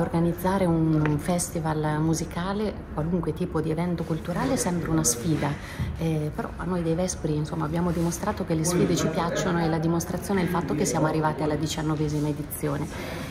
Organizzare un festival musicale, qualunque tipo di evento culturale, è sempre una sfida, però a noi dei Vespri abbiamo dimostrato che le sfide ci piacciono, e la dimostrazione è il fatto che siamo arrivati alla 19ª edizione.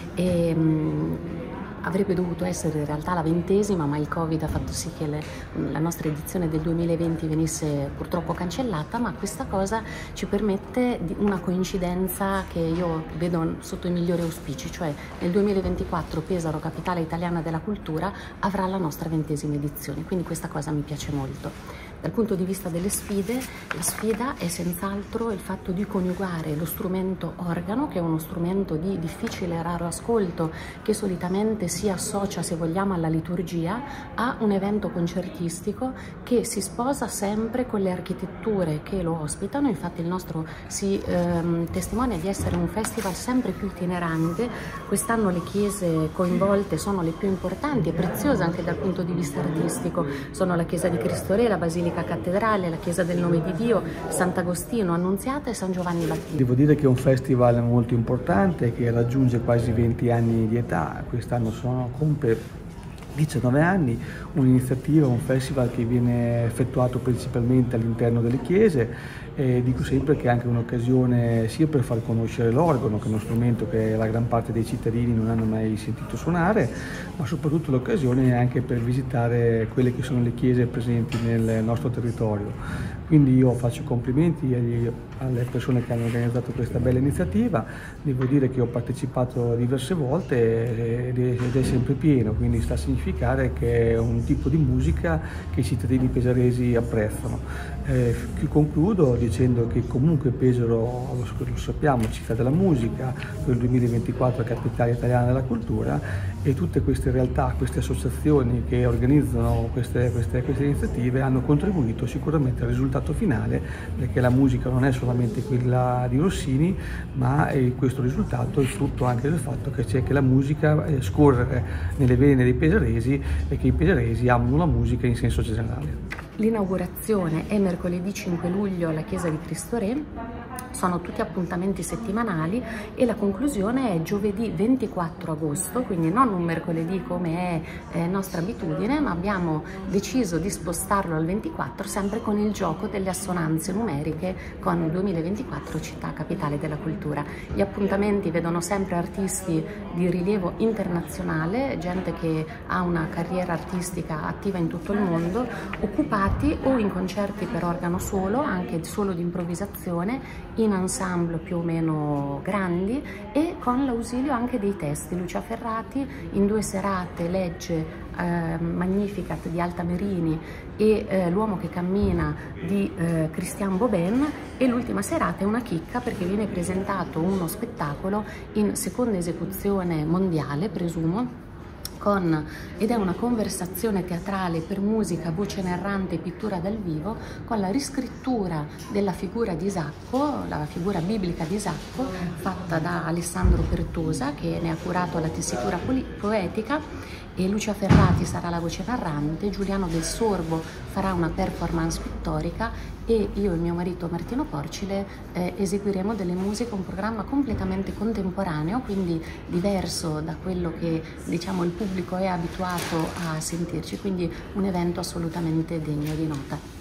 Avrebbe dovuto essere in realtà la 20ª, ma il Covid ha fatto sì che la nostra edizione del 2020 venisse purtroppo cancellata, ma questa cosa ci permette una coincidenza che io vedo sotto i migliori auspici, cioè nel 2024 Pesaro, capitale italiana della cultura, avrà la nostra 20ª edizione, quindi questa cosa mi piace molto. Dal punto di vista delle sfide, la sfida è senz'altro il fatto di coniugare lo strumento organo, che è uno strumento di difficile e raro ascolto, che solitamente si associa, se vogliamo, alla liturgia, a un evento concertistico che si sposa sempre con le architetture che lo ospitano. Infatti il nostro si testimonia di essere un festival sempre più itinerante. Quest'anno le chiese coinvolte sono le più importanti e preziose anche dal punto di vista artistico. Sono la chiesa di Cristo Re, la Basilica Cattedrale, la chiesa del Nome di Dio, Sant'Agostino, Annunziata e San Giovanni Battista. Devo dire che è un festival molto importante che raggiunge quasi 20 anni di età. Quest'anno compie 19 anni, un'iniziativa, un festival che viene effettuato principalmente all'interno delle chiese. Dico sempre che è anche un'occasione sia per far conoscere l'organo, che è uno strumento che la gran parte dei cittadini non hanno mai sentito suonare, ma soprattutto l'occasione è anche per visitare quelle che sono le chiese presenti nel nostro territorio. Quindi io faccio complimenti alle persone che hanno organizzato questa bella iniziativa. Devo dire che ho partecipato diverse volte ed è sempre pieno, quindi sta a significare che è un tipo di musica che i cittadini pesaresi apprezzano. Concludo dicendo che comunque Pesaro, lo sappiamo, città della musica, per il 2024 capitale italiana della cultura, e tutte queste realtà, queste associazioni che organizzano queste iniziative hanno contribuito sicuramente al risultato finale, perché la musica non è solamente quella di Rossini, ma questo risultato è frutto anche del fatto che c'è che la musica scorrere nelle vene dei pesaresi e che i pesaresi amano la musica in senso generale. L'inaugurazione è mercoledì 5 luglio alla chiesa di Cristo Re, sono tutti appuntamenti settimanali, e la conclusione è giovedì 24 agosto, quindi non un mercoledì come è nostra abitudine, ma abbiamo deciso di spostarlo al 24, sempre con il gioco delle assonanze numeriche con 2024 città capitale della cultura. Gli appuntamenti vedono sempre artisti di rilievo internazionale, gente che ha una carriera artistica attiva in tutto il mondo, occupati o in concerti per organo solo, anche solo di improvvisazione, in ensemble più o meno grandi, e con l'ausilio anche dei testi. Lucia Ferrati in 2 serate legge Magnificat di Altamerini e L'uomo che cammina di Christian Bobin, e l'ultima serata è una chicca perché viene presentato uno spettacolo in seconda esecuzione mondiale, presumo, ed è una conversazione teatrale per musica, voce narrante e pittura dal vivo, con la riscrittura della figura di Isacco, la figura biblica di Isacco, fatta da Alessandro Pertosa, che ne ha curato la tessitura poetica, e Lucia Ferrati sarà la voce narrante, Giuliano Del Sorbo farà una performance pittorica, e io e il mio marito Martino Porcile eseguiremo delle musiche, un programma completamente contemporaneo, quindi diverso da quello che diciamo il pubblico è abituato a sentirci, quindi un evento assolutamente degno di nota.